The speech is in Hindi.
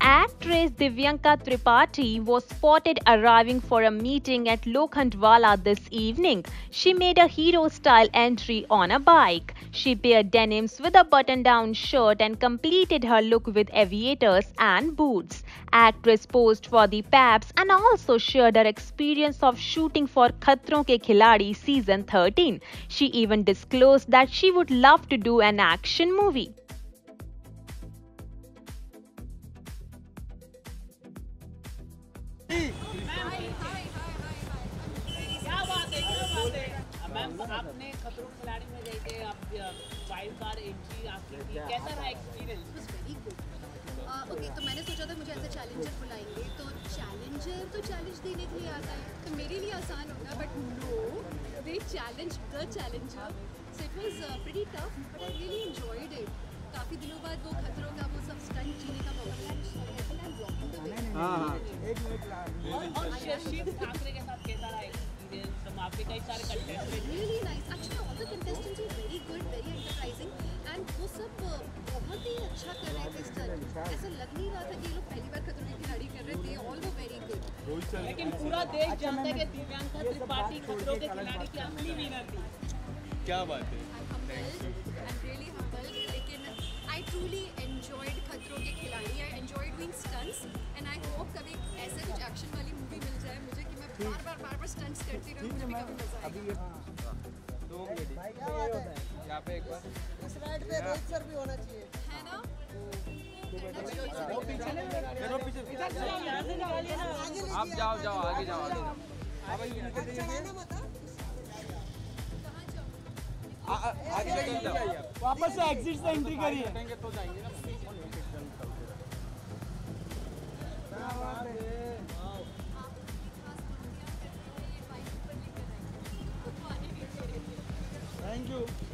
Actress Divyanka Tripathi was spotted arriving for a meeting at Lokhandwala this evening. She made a hero-style entry on a bike. She paired denims with a button-down shirt and completed her look with aviators and boots. Actress posed for the Paps and also shared her experience of shooting for Khatron Ke Khiladi season 13. She even disclosed that she would love to do an action movie. क्या बात है मैम, आपने खतरों के खिलाड़ी में गए थे, आप वाइल्ड कार्ड एंट्री आपकी थी, कैसा रहा experience? It was very good. Okay, तो मैंने सोचा था मुझे एज अ चैलेंजर बुलाएंगे, तो चैलेंजर तो चैलेंज देने के लिए आता है, तो मेरे लिए आसान होगा, but no, they challenge the challenger, so it was pretty tough, but I really enjoyed it. काफ़ी दिनों बाद वो खतरों का वो सब स्टंट जीने का मौका मिला। और शिव ठाकरे के साथ कैसा रहा एक्सपीरियंस? आपके कई सारे contestant really nice, actually all the contestants were very good, very enterprising, and वो सब बहुत ही अच्छा कर रहे थे स्टंट। ऐसा लग नहीं रहा था कि ये लोग पहली बार खतरों की खिलाड़ी कर रहे थे, ऑल वर वेरी गुड। लेकिन पूरा देश जानता है कि दिव्यांका त्रिपाठी खतरों के खिलाड़ी की असली विनर थी। क्या बात है, आई एम रियली हम्बल्ड, लेकिन आई ट्रूली एंजॉयड खतरों के खिलाड़ी। I enjoyed doing stunts and I hope कभी ऐसे कुछ एक्शन वाली मूवी मिल जाए मुझे कि मैं बार बार स्टंट्स करती रहूं, मुझे भी कभी मजा आए। यहाँ पे एक बार इस राइड पे रोहित सर भी होना चाहिए, है ना? आप जाओ आगे जाओ आगे जाओ, वापस से एग्जिट से एंट्री करिए। तो जाएंगे ना। Thank you.